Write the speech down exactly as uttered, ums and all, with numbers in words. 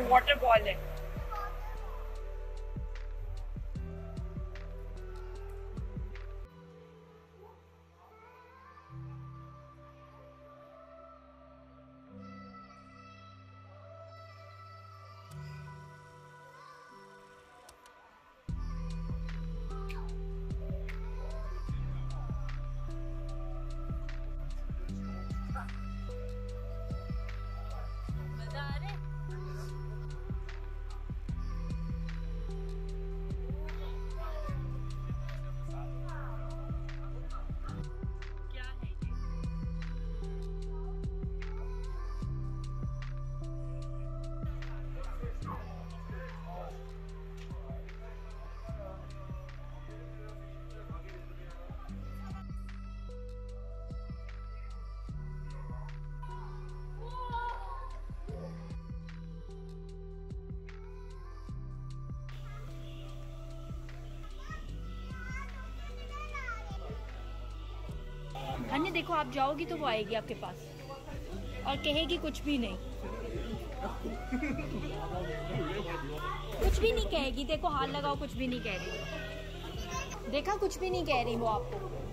Water ball है। अन्य देखो, आप जाओगी तो वो आएगी आपके पास और कहेगी कुछ भी नहीं, कुछ भी नहीं कहेगी। देखो हाथ लगाओ, कुछ भी नहीं कह रही। देखा, कुछ भी नहीं कह रही वो आपको।